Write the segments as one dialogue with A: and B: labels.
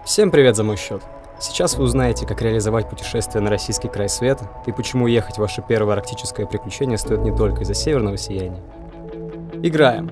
A: Всем привет за мой счет. Сейчас вы узнаете, как реализовать путешествие на российский край света и почему ехать в ваше первое арктическое приключение стоит не только из-за северного сияния. Играем!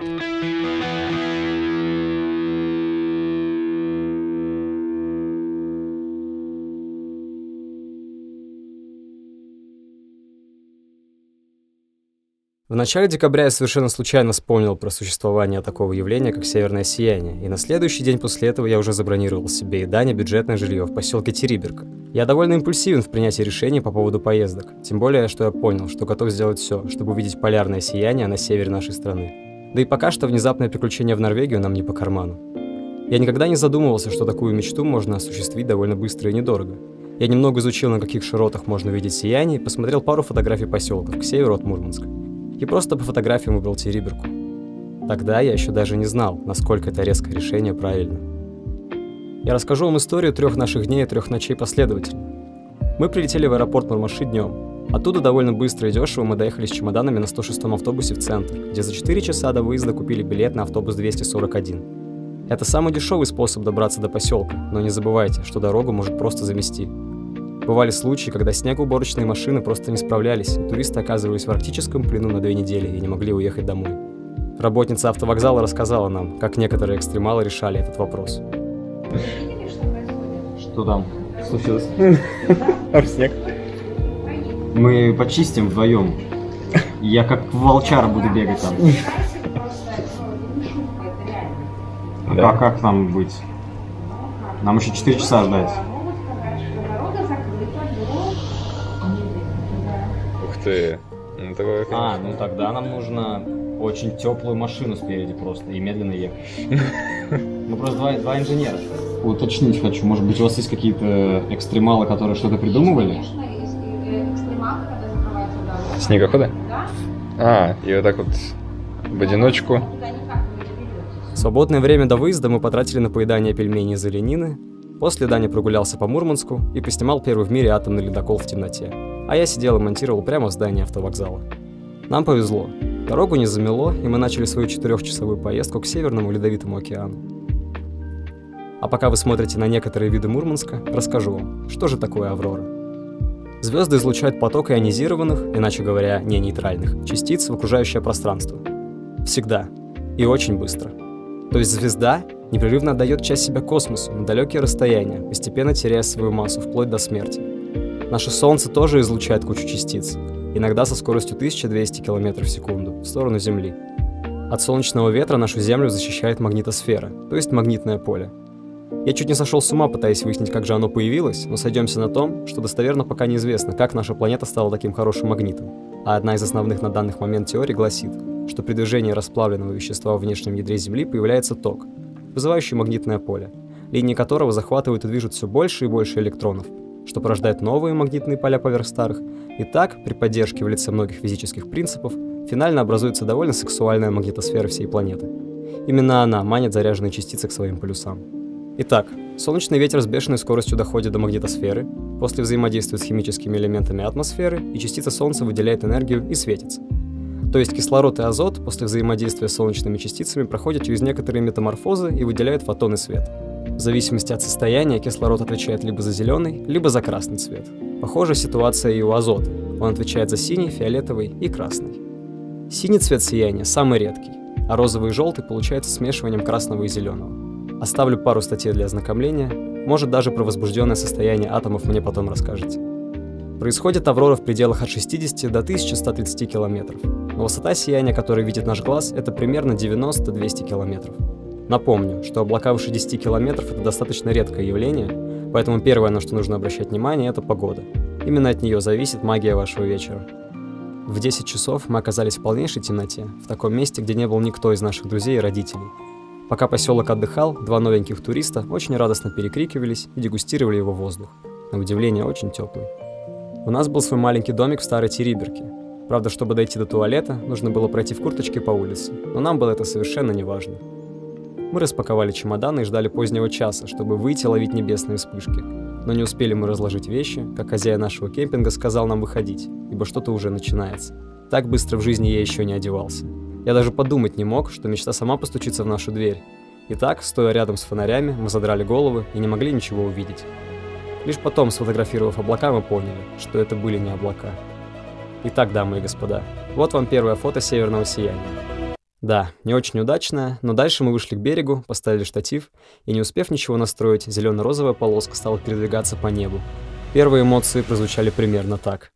A: В начале декабря я совершенно случайно вспомнил про существование такого явления, как северное сияние, и на следующий день после этого я уже забронировал себе и Дане бюджетное жилье в поселке Териберка. Я довольно импульсивен в принятии решений по поводу поездок, тем более, что я понял, что готов сделать все, чтобы увидеть полярное сияние на севере нашей страны. Да и пока что внезапное приключение в Норвегию нам не по карману. Я никогда не задумывался, что такую мечту можно осуществить довольно быстро и недорого. Я немного изучил, на каких широтах можно видеть сияние, и посмотрел пару фотографий поселков к северу от Мурманска. И просто по фотографиям выбрал Териберку. Тогда я еще даже не знал, насколько это резкое решение правильно. Я расскажу вам историю 3 наших дней и 3 ночей последовательно. Мы прилетели в аэропорт Нурмаши днем. Оттуда довольно быстро и дешево мы доехали с чемоданами на 106-м автобусе в центр, где за 4 часа до выезда купили билет на автобус 241. Это самый дешевый способ добраться до поселка, но не забывайте, что дорогу может просто замести. Бывали случаи, когда снегоуборочные машины просто не справлялись, и туристы оказывались в арктическом плену на 2 недели и не могли уехать домой. Работница автовокзала рассказала нам, как некоторые экстремалы решали этот вопрос.
B: Что там случилось?
C: Снег.
B: Мы почистим вдвоем. Я как волчара буду бегать там.
C: Да.
B: А как нам быть? Нам еще 4 часа ждать.
C: Ух ты. Ну, такое,
B: Ну тогда нам нужно очень теплую машину спереди просто и медленно ехать. Мы просто два инженера. Уточнить хочу, может быть, у вас есть какие-то экстремалы, которые что-то придумывали?
C: Снегоходы? И вот так вот в одиночку.
A: Свободное время до выезда мы потратили на поедание пельменей из оленины. После Даня прогулялся по Мурманску и поснимал первый в мире атомный ледокол в темноте. А я сидел и монтировал прямо в здании автовокзала. Нам повезло. Дорогу не замело, и мы начали свою 4-часовую поездку к Северному Ледовитому океану. А пока вы смотрите на некоторые виды Мурманска, расскажу вам, что же такое аврора. Звезды излучают поток ионизированных, иначе говоря, не нейтральных, частиц в окружающее пространство. Всегда. И очень быстро. То есть звезда непрерывно отдает часть себя космосу на далекие расстояния, постепенно теряя свою массу вплоть до смерти. Наше Солнце тоже излучает кучу частиц, иногда со скоростью 1200 км в секунду, в сторону Земли. От солнечного ветра нашу Землю защищает магнитосфера, то есть магнитное поле. Я чуть не сошел с ума, пытаясь выяснить, как же оно появилось, но сойдемся на том, что достоверно пока неизвестно, как наша планета стала таким хорошим магнитом. А одна из основных на данный момент теорий гласит, что при движении расплавленного вещества в внешнем ядре Земли появляется ток, вызывающий магнитное поле, линии которого захватывают и движут все больше и больше электронов, что порождает новые магнитные поля поверх старых, и так, при поддержке в лице многих физических принципов, финально образуется довольно сексуальная магнитосфера всей планеты. Именно она манит заряженные частицы к своим полюсам. Итак, солнечный ветер с бешеной скоростью доходит до магнитосферы, после взаимодействует с химическими элементами атмосферы, и частица Солнца выделяет энергию и светится. То есть кислород и азот после взаимодействия с солнечными частицами проходят через некоторые метаморфозы и выделяют фотоны света. В зависимости от состояния кислород отвечает либо за зеленый, либо за красный цвет. Похожая ситуация и у азота. Он отвечает за синий, фиолетовый и красный. Синий цвет сияния самый редкий, а розовый и желтый получается смешиванием красного и зеленого. Оставлю пару статей для ознакомления, может даже про возбужденное состояние атомов мне потом расскажете. Происходит аврора в пределах от 60 до 1130 километров, но высота сияния, которую видит наш глаз, это примерно 90-200 километров. Напомню, что облака выше 10 километров – это достаточно редкое явление, поэтому первое, на что нужно обращать внимание, это погода. Именно от нее зависит магия вашего вечера. В 10 часов мы оказались в полнейшей темноте, в таком месте, где не был никто из наших друзей и родителей. Пока поселок отдыхал, 2 новеньких туриста очень радостно перекрикивались и дегустировали его воздух. На удивление, очень теплый. У нас был свой маленький домик в старой Териберке. Правда, чтобы дойти до туалета, нужно было пройти в курточке по улице, но нам было это совершенно не важно. Мы распаковали чемоданы и ждали позднего часа, чтобы выйти ловить небесные вспышки. Но не успели мы разложить вещи, как хозяин нашего кемпинга сказал нам выходить, ибо что-то уже начинается. Так быстро в жизни я еще не одевался. Я даже подумать не мог, что мечта сама постучится в нашу дверь. Итак, стоя рядом с фонарями, мы задрали головы и не могли ничего увидеть. Лишь потом, сфотографировав облака, мы поняли, что это были не облака. Итак, дамы и господа, вот вам первое фото северного сияния. Да, не очень удачное, но дальше мы вышли к берегу, поставили штатив, и не успев ничего настроить, зелено-розовая полоска стала передвигаться по небу. Первые эмоции прозвучали примерно так.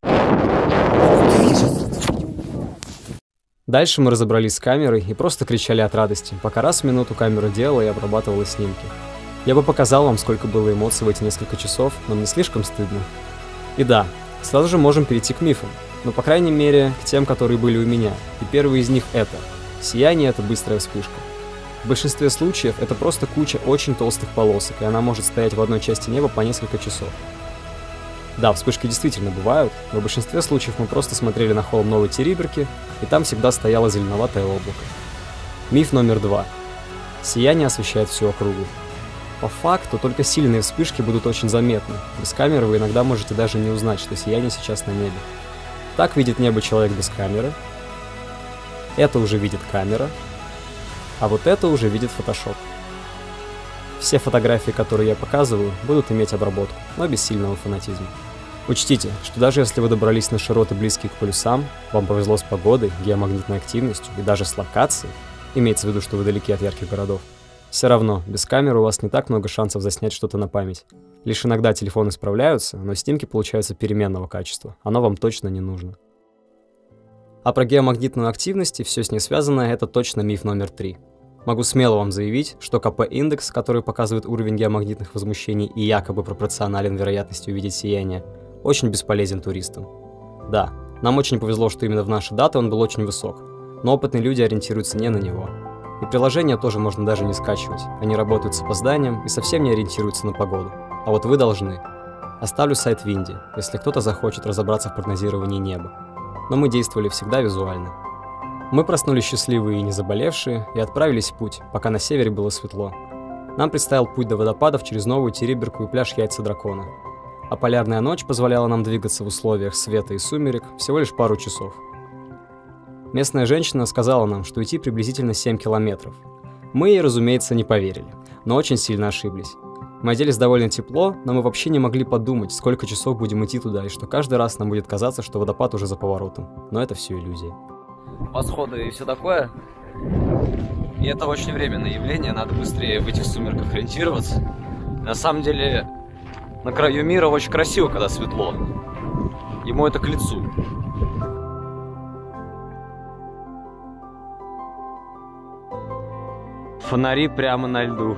A: Дальше мы разобрались с камерой и просто кричали от радости, пока раз в минуту камера делала и обрабатывала снимки. Я бы показал вам, сколько было эмоций в эти несколько часов, но мне слишком стыдно. И да, сразу же можем перейти к мифам, но по крайней мере к тем, которые были у меня, и первый из них это. Сияние — это быстрая вспышка. В большинстве случаев это просто куча очень толстых полосок, и она может стоять в одной части неба по несколько часов. Да, вспышки действительно бывают, но в большинстве случаев мы просто смотрели на холм Новой Териберки, и там всегда стояло зеленоватое облако. Миф номер 2. Сияние освещает всю округу. По факту, только сильные вспышки будут очень заметны. Без камеры вы иногда можете даже не узнать, что сияние сейчас на небе. Так видит небо человек без камеры. Это уже видит камера. А вот это уже видит Photoshop. Все фотографии, которые я показываю, будут иметь обработку, но без сильного фанатизма. Учтите, что даже если вы добрались на широты, близкие к полюсам, вам повезло с погодой, геомагнитной активностью и даже с локацией, имеется в виду, что вы далеки от ярких городов, все равно, без камеры у вас не так много шансов заснять что-то на память. Лишь иногда телефоны справляются, но снимки получаются переменного качества, оно вам точно не нужно. А про геомагнитную активность и все с ней связанное — это точно миф номер 3. Могу смело вам заявить, что КП-индекс, который показывает уровень геомагнитных возмущений и якобы пропорционален вероятности увидеть сияние, очень бесполезен туристам. Да, нам очень повезло, что именно в наши даты он был очень высок, но опытные люди ориентируются не на него. И приложения тоже можно даже не скачивать, они работают с опозданием и совсем не ориентируются на погоду. А вот вы должны. Оставлю сайт Винди, если кто-то захочет разобраться в прогнозировании неба. Но мы действовали всегда визуально. Мы проснулись счастливые и не заболевшие и отправились в путь, пока на севере было светло. Нам предстоял путь до водопадов через Новую Териберку и пляж Яйца Дракона. А полярная ночь позволяла нам двигаться в условиях света и сумерек всего лишь пару часов. Местная женщина сказала нам, что идти приблизительно 7 километров. Мы ей, разумеется, не поверили, но очень сильно ошиблись. Мы оделись довольно тепло, но мы вообще не могли подумать, сколько часов будем идти туда, и что каждый раз нам будет казаться, что водопад уже за поворотом. Но это все иллюзия.
D: Восходы и все такое. И это очень временное явление, надо быстрее в этих сумерках ориентироваться. На самом деле, на краю мира очень красиво, когда светло. Ему это к лицу. Фонари прямо на льду.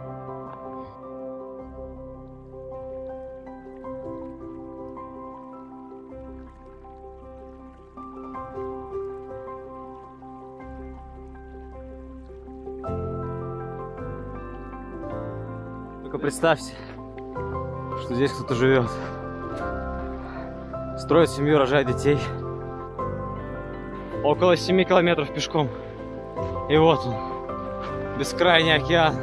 D: Только представьте, что здесь кто-то живет, строит семью, рожает детей. Около 7 километров пешком. И вот он, бескрайний океан.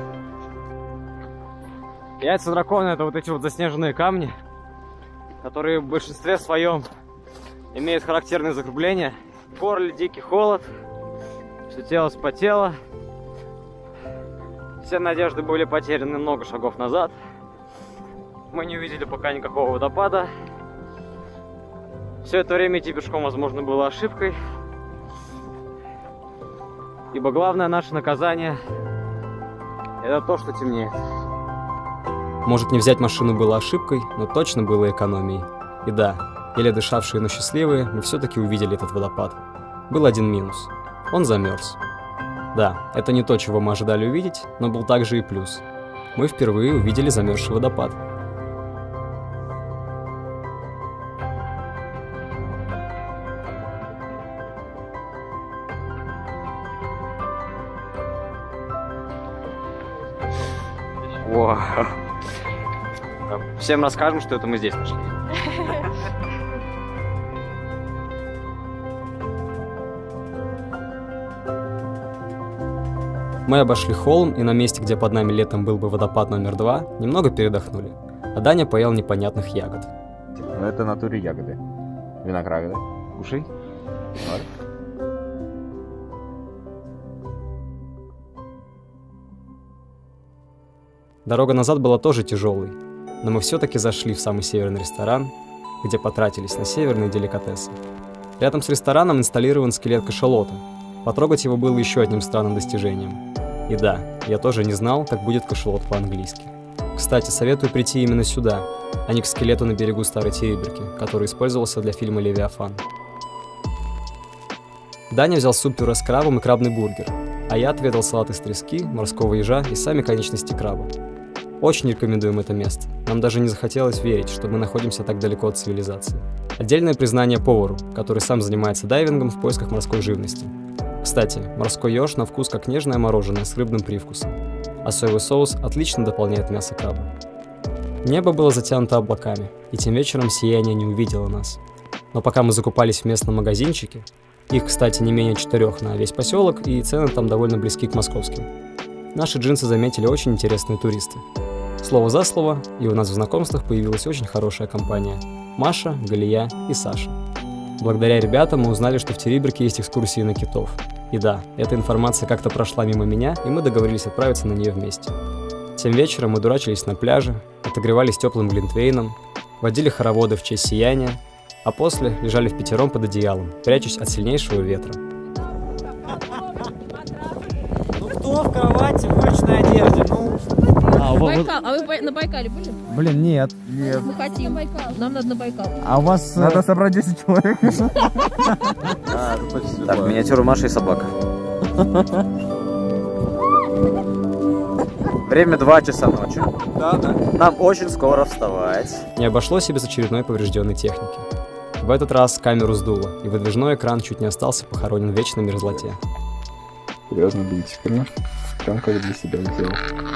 D: Яйца дракона — это вот эти вот заснеженные камни, которые в большинстве своем имеют характерные закругления. В горле дикий холод, все тело вспотело. Все надежды были потеряны много шагов назад. Мы не увидели пока никакого водопада. Все это время идти пешком, возможно, было ошибкой. Ибо главное наше наказание — это то, что темнеет.
A: Может, не взять машину было ошибкой, но точно было экономией. И да, еле дышавшие, но счастливые, мы все-таки увидели этот водопад. Был один минус. Он замерз. Да, это не то, чего мы ожидали увидеть, но был также и плюс. Мы впервые увидели замерзший водопад.
D: Вау. Всем расскажем, что это мы здесь нашли.
A: Мы обошли холм, и на месте, где под нами летом был бы водопад номер 2, немного передохнули. А Даня поел непонятных ягод.
C: Ну это в натуре ягоды. Винограды. Кушай.
A: Дорога назад была тоже тяжелой, но мы все-таки зашли в самый северный ресторан, где потратились на северные деликатесы. Рядом с рестораном инсталлирован скелет кашалота. Потрогать его было еще одним странным достижением. И да, я тоже не знал, как будет кашалот по-английски. Кстати, советую прийти именно сюда, а не к скелету на берегу Старой Териберки, который использовался для фильма «Левиафан». Даня взял суп-пюре с крабом и крабный бургер, а я отведал салат из трески, морского ежа и сами конечности краба. Очень рекомендуем это место. Нам даже не захотелось верить, что мы находимся так далеко от цивилизации. Отдельное признание повару, который сам занимается дайвингом в поисках морской живности. Кстати, морской еж на вкус как нежное мороженое с рыбным привкусом, а соевый соус отлично дополняет мясо краба. Небо было затянуто облаками, и тем вечером сияние не увидело нас. Но пока мы закупались в местном магазинчике, их, кстати, не менее 4 на весь поселок, и цены там довольно близки к московским, наши джинсы заметили очень интересные туристы. Слово за слово, и у нас в знакомствах появилась очень хорошая компания – Маша, Галия и Саша. Благодаря ребятам мы узнали, что в Териберке есть экскурсии на китов. И да, эта информация как-то прошла мимо меня, и мы договорились отправиться на нее вместе. Тем вечером мы дурачились на пляже, отогревались теплым глинтвейном, водили хороводы в честь сияния, а после лежали впятером под одеялом, прячась от сильнейшего ветра.
B: Ну кто в кровати в брючной одежде?
E: Байкал. А вы на Байкале были?
F: Блин, нет.
E: Мы хотим Байкал. Нам надо на Байкал.
F: А у вас... Надо собрать 10 человек.
D: Так, миниатюра Маши и собака. Время 2 часа ночи.
B: Да.
D: Нам очень скоро вставать.
A: Не обошлось и без очередной поврежденной техники. В этот раз камеру сдуло, и выдвижной экран чуть не остался похоронен в вечной мерзлоте.
C: Серьезно, бейте, прям как для себя сделал.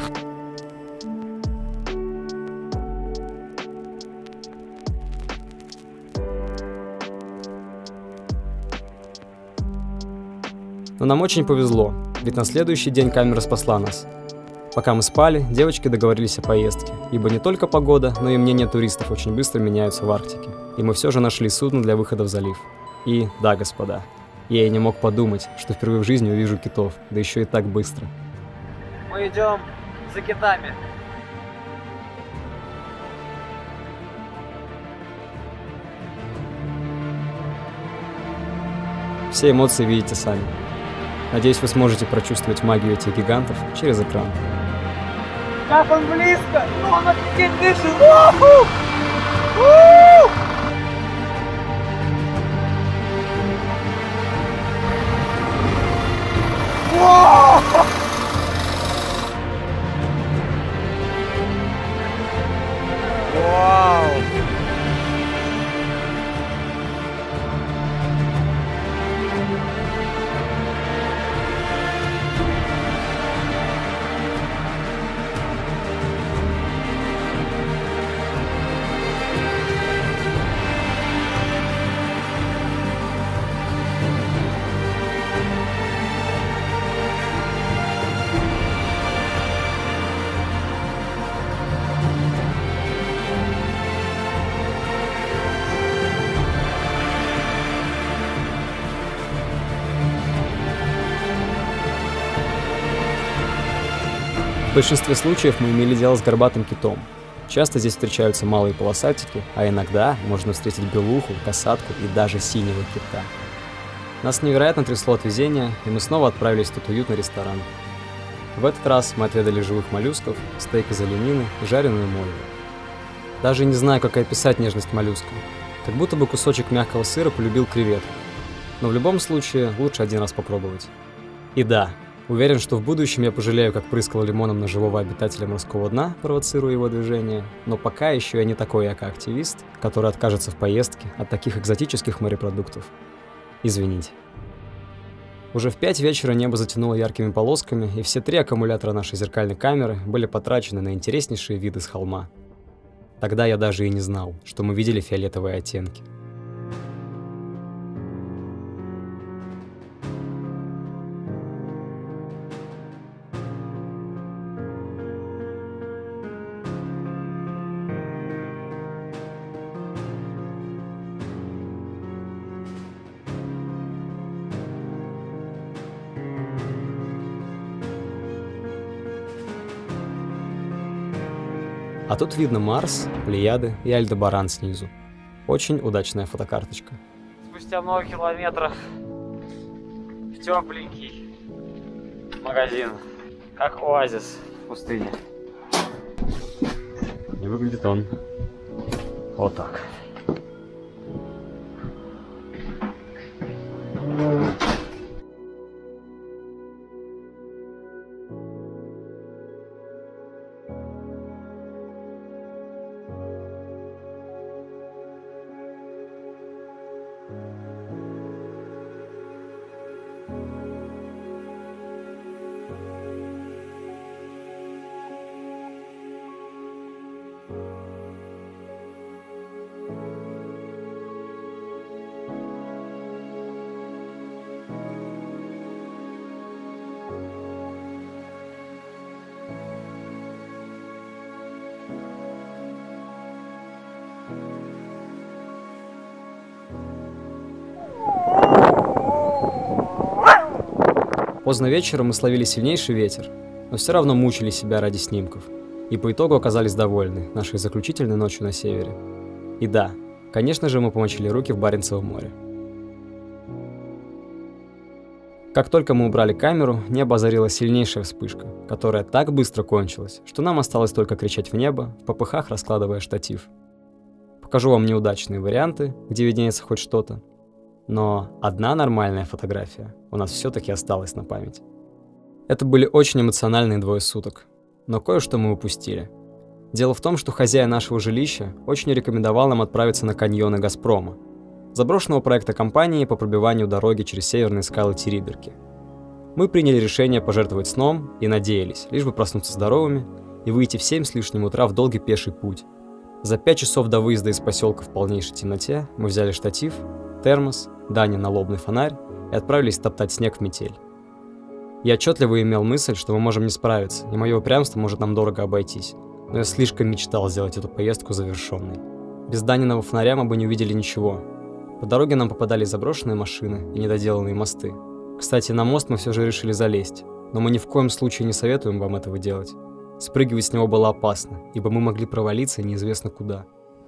A: Но нам очень повезло, ведь на следующий день камера спасла нас. Пока мы спали, девочки договорились о поездке, ибо не только погода, но и мнения туристов очень быстро меняются в Арктике. И мы все же нашли судно для выхода в залив. И, да, господа, я и не мог подумать, что впервые в жизни увижу китов, да еще и так быстро.
B: Мы идем за китами.
A: Все эмоции видите сами. Надеюсь, вы сможете прочувствовать магию этих гигантов через экран.
B: Как он близко! Ну он офигеть дышит! Вау!
A: В большинстве случаев мы имели дело с горбатым китом. Часто здесь встречаются малые полосатики, а иногда можно встретить белуху, касатку и даже синего кита. Нас невероятно трясло от везения, и мы снова отправились в тот уютный ресторан. В этот раз мы отведали живых моллюсков, стейк из оленины и жареную мойву. Даже не знаю, как описать нежность моллюска. Как будто бы кусочек мягкого сыра полюбил креветку. Но в любом случае лучше один раз попробовать. И да, уверен, что в будущем я пожалею, как прыскал лимоном на живого обитателя морского дна, провоцируя его движение, но пока еще я не такой эко-активист, который откажется в поездке от таких экзотических морепродуктов. Извините. Уже в 5 вечера небо затянуло яркими полосками, и все 3 аккумулятора нашей зеркальной камеры были потрачены на интереснейшие виды с холма. Тогда я даже и не знал, что мы видели фиолетовые оттенки. А тут видно Марс, Плеяды и Альдебаран снизу. Очень удачная фотокарточка.
D: Спустя много километров в тепленький магазин, как оазис в пустыне.
B: И выглядит он вот так.
A: Поздно вечером мы словили сильнейший ветер, но все равно мучили себя ради снимков. И по итогу оказались довольны нашей заключительной ночью на севере. И да, конечно же, мы помочили руки в Баренцевом море. Как только мы убрали камеру, небо озарила сильнейшая вспышка, которая так быстро кончилась, что нам осталось только кричать в небо, в попыхах раскладывая штатив. Покажу вам неудачные варианты, где виднеется хоть что-то. Но одна нормальная фотография у нас все-таки осталась на память. Это были очень эмоциональные 2 суток, но кое-что мы упустили. Дело в том, что хозяин нашего жилища очень рекомендовал нам отправиться на каньоны Газпрома, заброшенного проекта компании по пробиванию дороги через северные скалы Териберки. Мы приняли решение пожертвовать сном и надеялись, лишь бы проснуться здоровыми и выйти в 7 с лишним утра в долгий пеший путь. За 5 часов до выезда из поселка в полнейшей темноте мы взяли штатив, термос, Данин налобный фонарь и отправились топтать снег в метель. Я отчетливо имел мысль, что мы можем не справиться, и мое упрямство может нам дорого обойтись, но я слишком мечтал сделать эту поездку завершенной. Без Даниного фонаря мы бы не увидели ничего. По дороге нам попадались заброшенные машины и недоделанные мосты. Кстати, на мост мы все же решили залезть, но мы ни в коем случае не советуем вам этого делать. Спрыгивать с него было опасно, ибо мы могли провалиться неизвестно куда.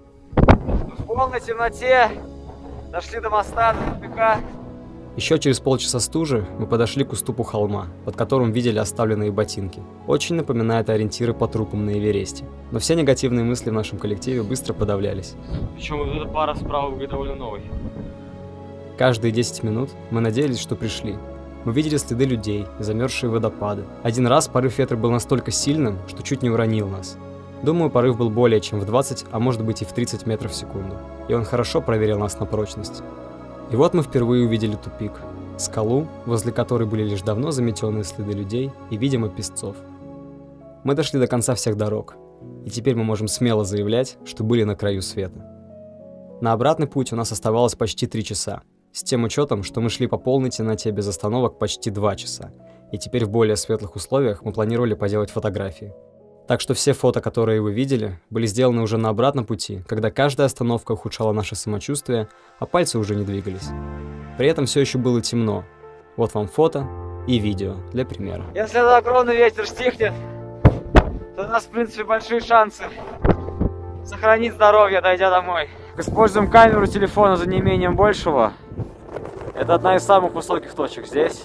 D: В полной темноте дошли до моста, до тупика.
A: Еще через полчаса стужи мы подошли к уступу холма, под которым видели оставленные ботинки. Очень напоминает ориентиры по трупам на Эвересте. Но все негативные мысли в нашем коллективе быстро подавлялись.
B: Причем вот эта пара справа выглядит довольно новой.
A: Каждые 10 минут мы надеялись, что пришли. Мы видели следы людей, замерзшие водопады. Один раз порыв ветра был настолько сильным, что чуть не уронил нас. Думаю, порыв был более чем в 20, а может быть и в 30 метров в секунду. И он хорошо проверил нас на прочность. И вот мы впервые увидели тупик. Скалу, возле которой были лишь давно заметенные следы людей и, видимо, песцов. Мы дошли до конца всех дорог. И теперь мы можем смело заявлять, что были на краю света. На обратный путь у нас оставалось почти 3 часа. С тем учетом, что мы шли по полной темноте без остановок почти 2 часа. И теперь в более светлых условиях мы планировали поделать фотографии. Так что все фото, которые вы видели, были сделаны уже на обратном пути, когда каждая остановка ухудшала наше самочувствие, а пальцы уже не двигались. При этом все еще было темно. Вот вам фото и видео для примера.
D: Если этот огромный ветер стихнет, то у нас, в принципе, большие шансы сохранить здоровье, дойдя домой. Используем камеру телефона за неимением большего. Это одна из самых высоких точек здесь.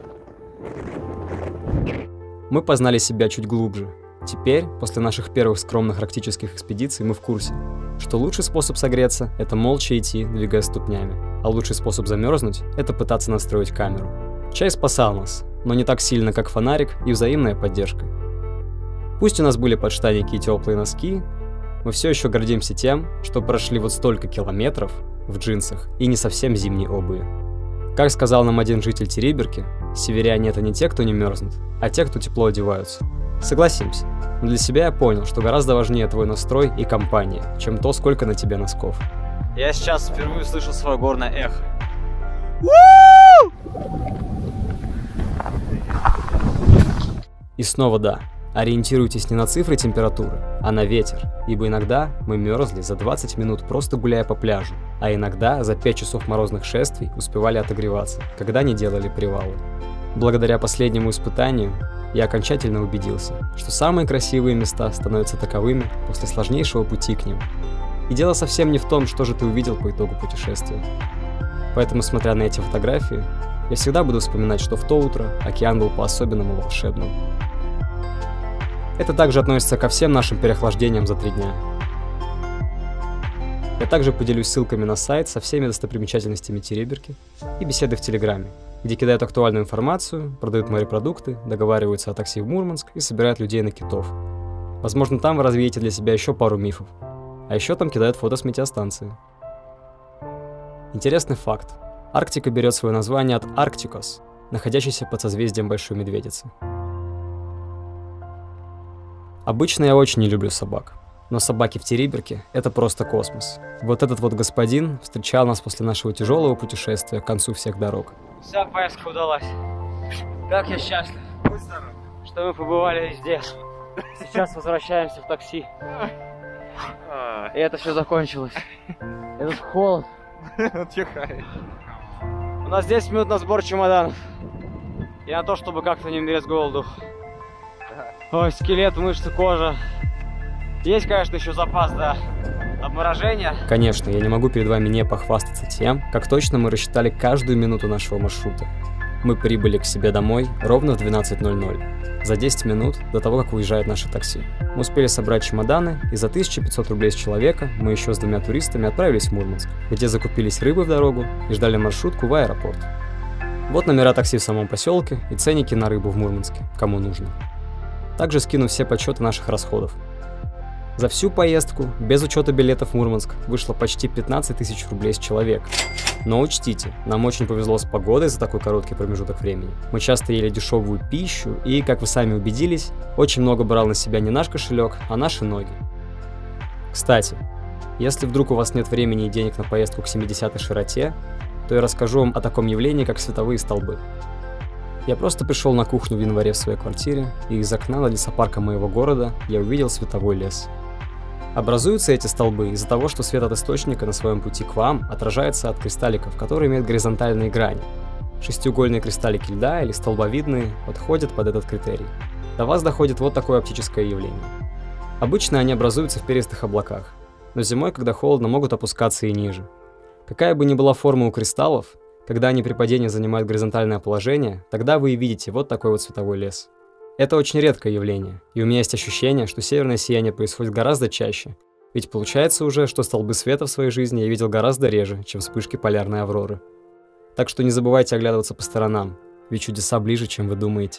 A: Мы познали себя чуть глубже. Теперь, после наших первых скромных арктических экспедиций, мы в курсе, что лучший способ согреться – это молча идти, двигая ступнями, а лучший способ замерзнуть – это пытаться настроить камеру. Чай спасал нас, но не так сильно, как фонарик и взаимная поддержка. Пусть у нас были подштанники и теплые носки, мы все еще гордимся тем, что прошли вот столько километров в джинсах и не совсем зимней обуви. Как сказал нам один житель Териберки, северяне – это не те, кто не мерзнут, а те, кто тепло одеваются. Согласимся, но для себя я понял, что гораздо важнее твой настрой и компания, чем то, сколько на тебе носков.
D: Я сейчас впервые слышу свое горное эхо.
A: И снова да, ориентируйтесь не на цифры температуры, а на ветер, ибо иногда мы мерзли за 20 минут просто гуляя по пляжу, а иногда за 5 часов морозных шествий успевали отогреваться, когда не делали привалы. Благодаря последнему испытанию я окончательно убедился, что самые красивые места становятся таковыми после сложнейшего пути к ним. И дело совсем не в том, что же ты увидел по итогу путешествия. Поэтому, смотря на эти фотографии, я всегда буду вспоминать, что в то утро океан был по-особенному волшебным. Это также относится ко всем нашим переохлаждениям за 3 дня. Я также поделюсь ссылками на сайт со всеми достопримечательностями Териберки и беседы в Телеграме, где кидают актуальную информацию, продают морепродукты, договариваются о такси в Мурманск и собирают людей на китов. Возможно, там вы развеете для себя еще пару мифов. А еще там кидают фото с метеостанции. Интересный факт. Арктика берет свое название от Арктикос, находящейся под созвездием Большой Медведицы. Обычно я очень не люблю собак. Но собаки в Териберке — это просто космос. Вот этот вот господин встречал нас после нашего тяжелого путешествия к концу всех дорог.
D: Вся поездка удалась. Как я счастлив, что мы побывали везде. Сейчас возвращаемся в такси. И это все закончилось. Этот холод. У нас 10 минут на сбор чемоданов. И на то, чтобы как-то не умереть с голоду. Ой, скелет, мышцы, кожа. Есть, конечно, еще запас до обморожения.
A: Конечно, я не могу перед вами не похвастаться тем, как точно мы рассчитали каждую минуту нашего маршрута. Мы прибыли к себе домой ровно в 12:00, за 10 минут до того, как уезжает наше такси. Мы успели собрать чемоданы, и за 1500 рублей с человека мы еще с 2 туристами отправились в Мурманск, где закупились рыбы в дорогу и ждали маршрутку в аэропорт. Вот номера такси в самом поселке и ценники на рыбу в Мурманске, кому нужно. Также скину все подсчеты наших расходов. За всю поездку, без учета билетов в Мурманск, вышло почти 15 000 рублей с человека. Но учтите, нам очень повезло с погодой за такой короткий промежуток времени. Мы часто ели дешевую пищу и, как вы сами убедились, очень много брал на себя не наш кошелек, а наши ноги. Кстати, если вдруг у вас нет времени и денег на поездку к 70-й широте, то я расскажу вам о таком явлении, как световые столбы. Я просто пришел на кухню в январе в своей квартире, и из окна на лесопарка моего города я увидел световой лес. Образуются эти столбы из-за того, что свет от источника на своем пути к вам отражается от кристалликов, которые имеют горизонтальные грани. Шестиугольные кристаллики льда или столбовидные подходят под этот критерий. До вас доходит вот такое оптическое явление. Обычно они образуются в перистых облаках, но зимой, когда холодно, могут опускаться и ниже. Какая бы ни была форма у кристаллов, когда они при падении занимают горизонтальное положение, тогда вы и видите вот такой вот световой лес. Это очень редкое явление, и у меня есть ощущение, что северное сияние происходит гораздо чаще, ведь получается уже, что столбы света в своей жизни я видел гораздо реже, чем вспышки полярной авроры. Так что не забывайте оглядываться по сторонам, ведь чудеса ближе, чем вы думаете.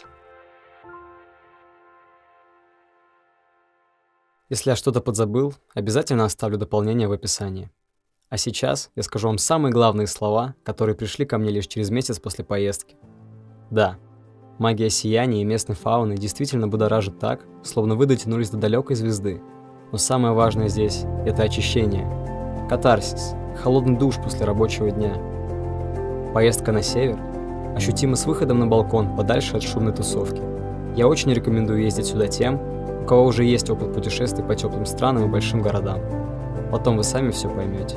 A: Если я что-то подзабыл, обязательно оставлю дополнение в описании. А сейчас я скажу вам самые главные слова, которые пришли ко мне лишь через месяц после поездки. Да. Магия сияния и местной фауны действительно будоражит так, словно вы дотянулись до далекой звезды. Но самое важное здесь – это очищение, катарсис, холодный душ после рабочего дня. Поездка на север ощутима с выходом на балкон подальше от шумной тусовки. Я очень рекомендую ездить сюда тем, у кого уже есть опыт путешествий по теплым странам и большим городам. Потом вы сами все поймете.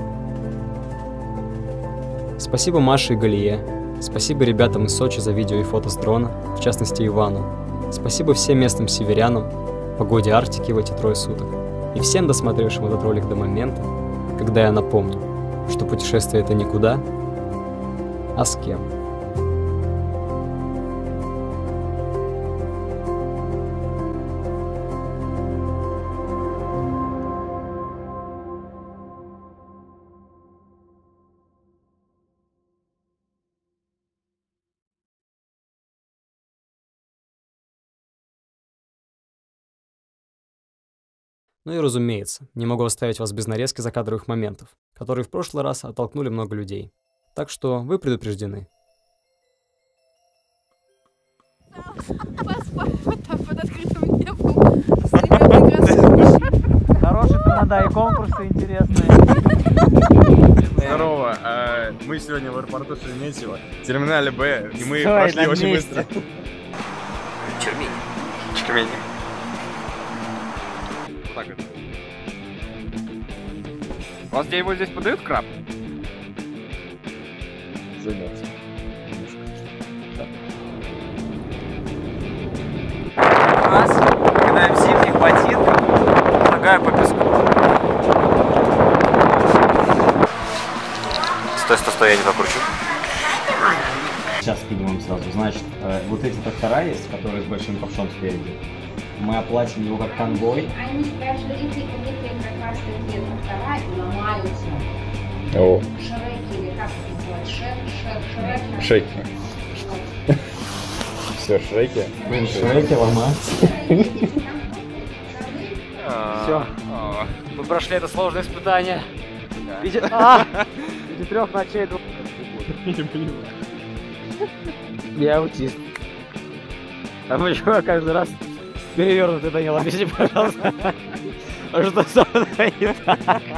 A: Спасибо Маше и Галие. Спасибо ребятам из Сочи за видео и фото с дрона, в частности Ивану. Спасибо всем местным северянам, погоде Арктики в эти 3 суток. И всем досмотревшим этот ролик до момента, когда я напомню, что путешествие это никуда, а с кем. Ну и разумеется, не могу оставить вас без нарезки закадровых моментов, которые в прошлый раз оттолкнули много людей. Так что вы предупреждены.
E: Под открытым небом.
F: Хорошие тамада и конкурсы интересные.
G: Здорово, мы сегодня в аэропорту Шереметьево, в терминале Б, и мы прошли очень быстро. Чермени. Так это. У вас где-нибудь здесь подают краб? Замерз.
H: что я не покручу?
B: Сейчас придумаем сразу. Значит, вот эти трактора есть, которые с большим ковшом спереди. Мы оплатим его как конвой.
I: Они даже если прекрасные трактора и ломаются.
C: О.
I: Шреки или как это называется?
C: Шейки. Все, шреки.
B: Шреки ломаются.
F: Все. Мы прошли это сложное испытание. Видите 3 ночей 2. Я аутист. А почему я каждый раз перевернутый, Данил? Объясни, пожалуйста. А что со мной не так?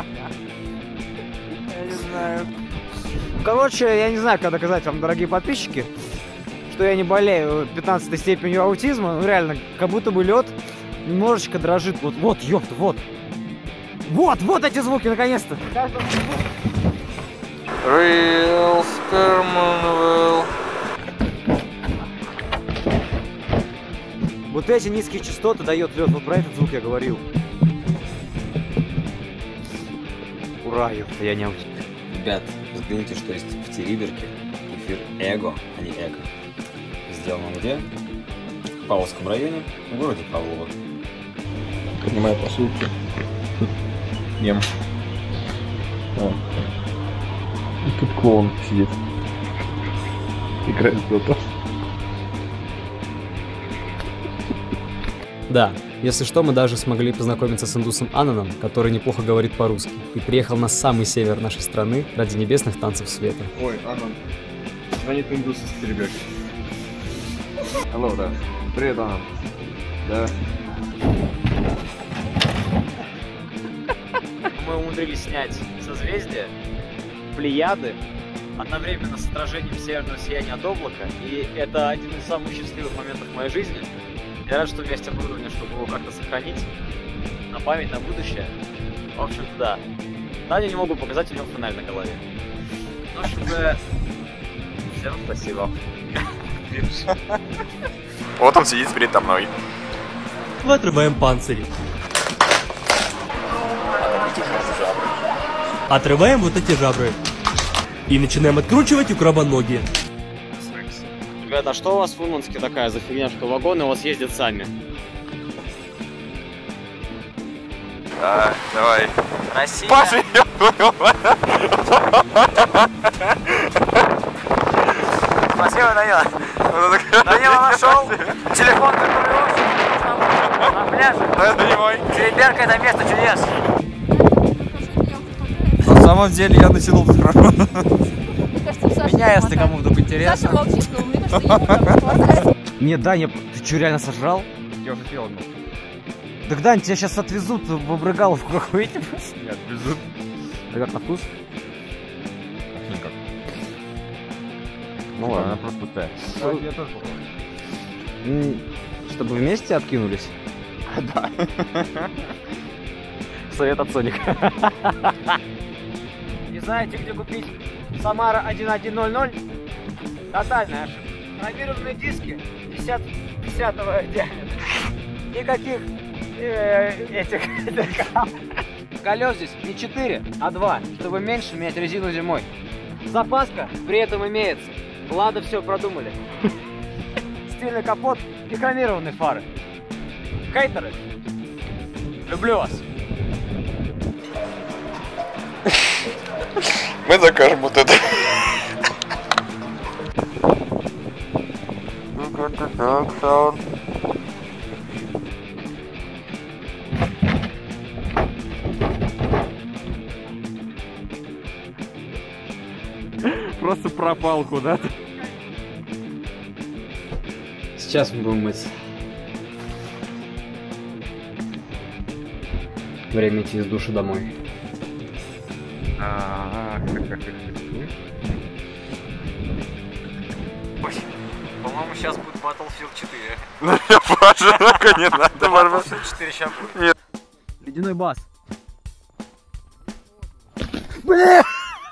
F: Я не знаю. Короче, я не знаю, как доказать вам, дорогие подписчики, что я не болею 15 степенью аутизма. Ну реально, как будто бы лед немножечко дрожит. Вот, ёпта, вот. Вот эти звуки, наконец-то.
C: Real Spermanville.
F: Вот эти низкие частоты дает лед. Вот про этот звук я говорил. Ура, ёпта, я не аутист.
A: Ребят, взгляните, что есть в Териберке. Эфир Эго, а не Эго. Сделан он где? В Павловском районе, в городе Павлово.
C: Поднимаю посылки. Ем. О. И тут клоун сидит. Играет в доту.
A: Да, если что, мы даже смогли познакомиться с индусом Ананом, который неплохо говорит по-русски, и приехал на самый север нашей страны ради небесных танцев света.
G: Ой, Анан. Звонит индус из Тереберки. Алло, да. Привет, Анан. Да.
F: Мы умудрились снять созвездие, Плеяды, одновременно с отражением северного сияния от облака, и это один из самых счастливых моментов в моей жизни. Я рад, что у меня есть оборудование, чтобы его как-то сохранить на память, на будущее. В общем-то, да. Даню не могу показать, у него фонарь на голове. В общем-то, всем спасибо.
H: Вот он сидит передо мной.
J: Отрываем панцири. Отрываем вот эти жабры. И начинаем откручивать у краба ноги.
F: Ребята, а что у вас в Урманске такая за фигня, что вагоны у вас ездят сами?
H: Да, давай.
F: Россия.
H: Паша, я понял.
F: Спасибо, Данила. Данила нашел телефон, который очень нужен на пляже.
H: Это не мой.
F: Тереберка — это место чудес.
G: На самом деле я натянул хорошо.
F: Меня, если кому вдруг интересно.
E: Саша молчит, но мне кажется, ему прям хватает.
F: Нет, Даня, ты что, реально сожрал?
G: Я уже съел.
F: Так, Дань, тебя сейчас отвезут в Обрыгаловку какую-нибудь.
G: Нет, везут.
F: А как на вкус?
G: Никак.
F: Ну ладно.
G: Она просто пустая. Я тоже попробую.
F: Чтобы вместе откинулись?
G: Да.
F: Совет от Соника. Не знаете, где купить Самара 1100? Тотальная ошибка. Хромированные диски 50-го диаметра. Никаких этих колес здесь не 4, а 2, чтобы меньше менять резину зимой. Запаска при этом имеется. Лада все продумали. Стильный капот и хромированные фары. Хейтеры, люблю вас.
H: Мы закажем вот это.
G: Просто пропал куда-то.
A: Сейчас мы будем мыться. Время идти из душа домой.
F: Ой, по-моему, сейчас будет Battlefield 4.
H: Паша, только не надо,
F: Battlefield 4 сейчас будет.
H: Нет.
F: Ледяной бас. Бля!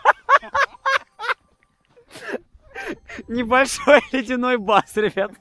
F: Небольшой ледяной бас, ребят.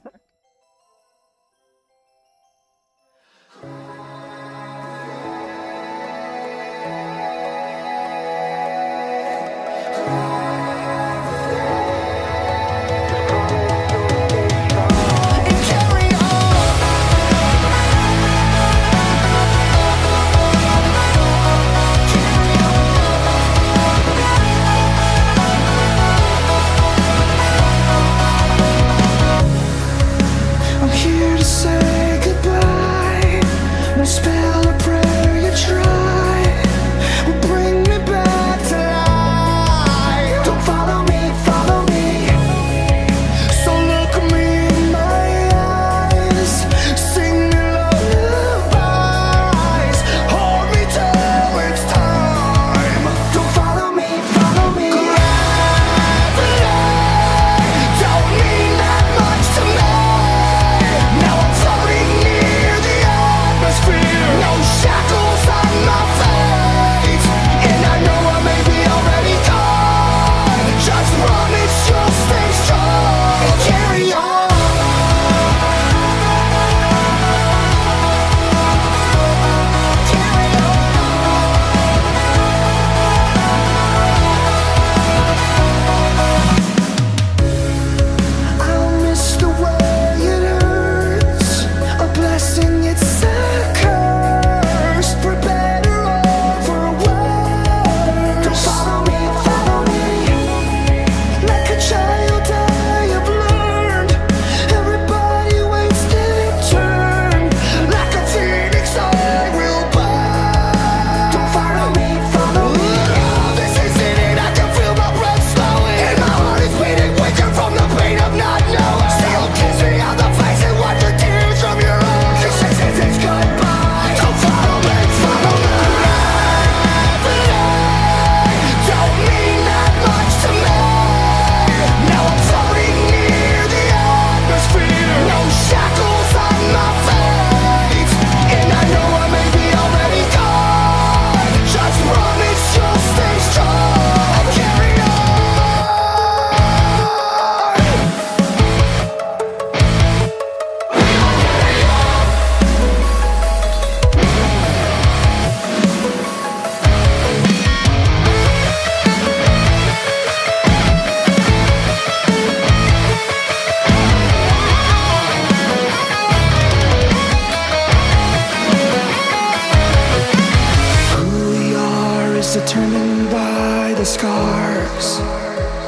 K: scars.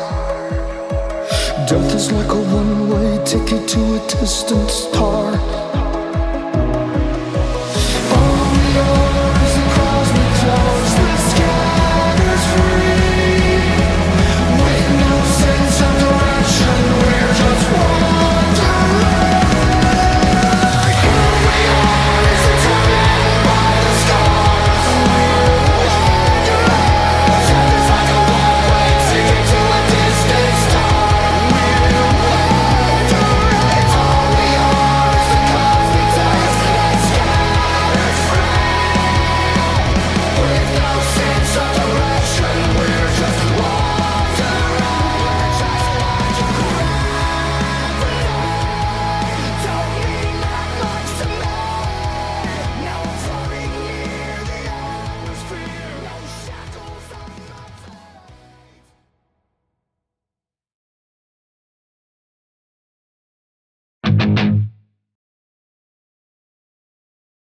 K: Death is like a one-way ticket to a distant star.